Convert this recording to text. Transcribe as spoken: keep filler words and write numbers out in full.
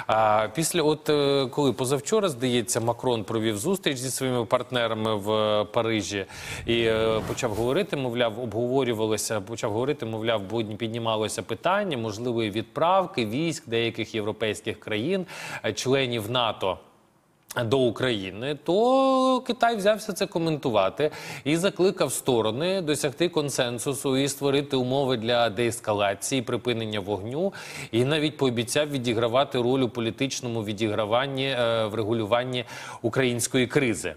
А після, от е, коли позавчора, здається, Макрон провів зустріч зі своїми партнерами в е, Парижі і е, почав говорити, мовляв, обговорювалося, почав говорити, мовляв, будь- піднімалося питання можливої відправки військ деяких європейських країн, е, членів НАТО до України, то Китай взявся це коментувати і закликав сторони досягти консенсусу і створити умови для деескалації, припинення вогню, і навіть пообіцяв відігравати роль у політичному відіграванні, е, врегулюванні української кризи.